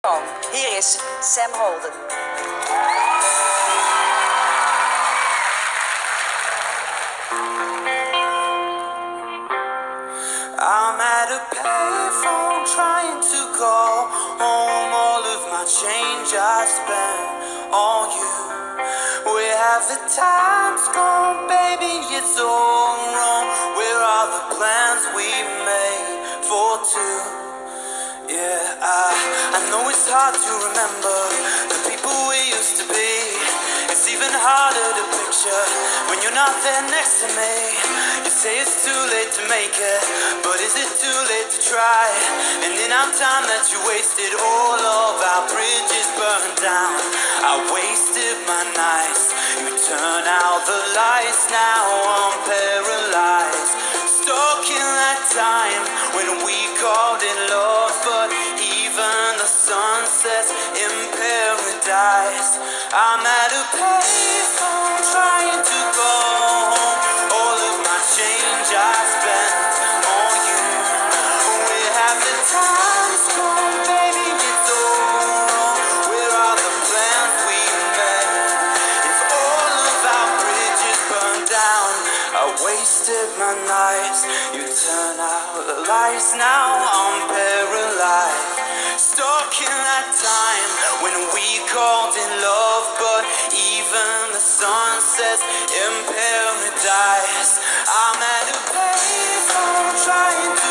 Hier is Sam Holden. I'm at a payphone trying to call home all of my change I spent on you. Where have the times gone, baby? It's all wrong. Where are the plans we made for two? Yeah, I know it's hard to remember the people we used to be. It's even harder to picture when you're not there next to me. You say it's too late to make it, but is it too late to try? And in our time that you wasted, all of our bridges burned down. I wasted my nights, you turn out the lights. Now I'm paralyzed, stuck in that time when we called it love. But even the sun sets in paradise. I'm at a payphone trying to go home. All of my change I spent on you. Where have the times gone, baby? It's all wrong. Where are the plans we made? If all of our bridges burned down, I wasted my nights, you turn out the lights. Now I'm paralyzed, stuck in that time when we called it love. But even the sun sets in paradise. I'm at a payphone trying to